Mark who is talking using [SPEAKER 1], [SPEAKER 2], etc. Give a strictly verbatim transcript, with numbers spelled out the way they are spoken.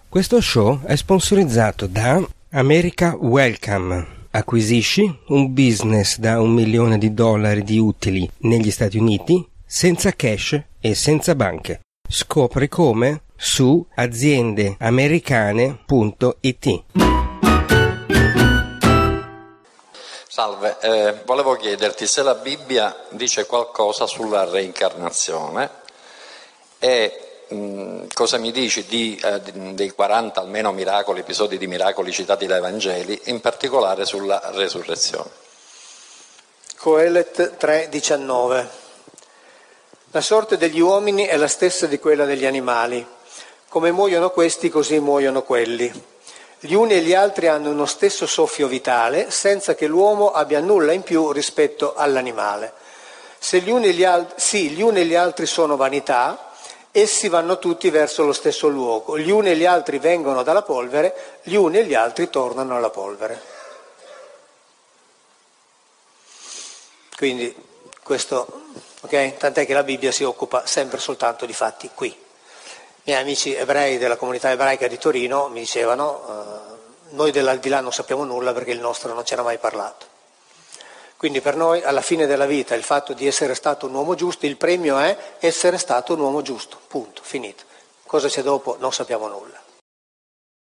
[SPEAKER 1] Questo show è sponsorizzato da America Welcome. Acquisisci un business da un milione di dollari di utili negli Stati Uniti senza cash e senza banche. Scopri come su aziende americane punto it.
[SPEAKER 2] Salve, eh, volevo chiederti se la Bibbia dice qualcosa sulla reincarnazione e mh, cosa mi dici di, eh, dei quaranta almeno miracoli, episodi di miracoli citati dai Vangeli, in particolare sulla resurrezione.
[SPEAKER 3] Coelet tre diciannove. La sorte degli uomini è la stessa di quella degli animali. Come muoiono questi, così muoiono quelli. Gli uni e gli altri hanno uno stesso soffio vitale, senza che l'uomo abbia nulla in più rispetto all'animale. Se gli uni e gli altri, sì, gli uni e gli altri sono vanità, essi vanno tutti verso lo stesso luogo. Gli uni e gli altri vengono dalla polvere, gli uni e gli altri tornano alla polvere. Quindi questo, ok? Tant'è che la Bibbia si occupa sempre soltanto di fatti qui. I miei amici ebrei della comunità ebraica di Torino mi dicevano eh, noi dell'aldilà non sappiamo nulla perché il nostro non c'era mai parlato. Quindi per noi alla fine della vita il fatto di essere stato un uomo giusto, il premio è essere stato un uomo giusto, punto, finito. Cosa c'è dopo non sappiamo nulla.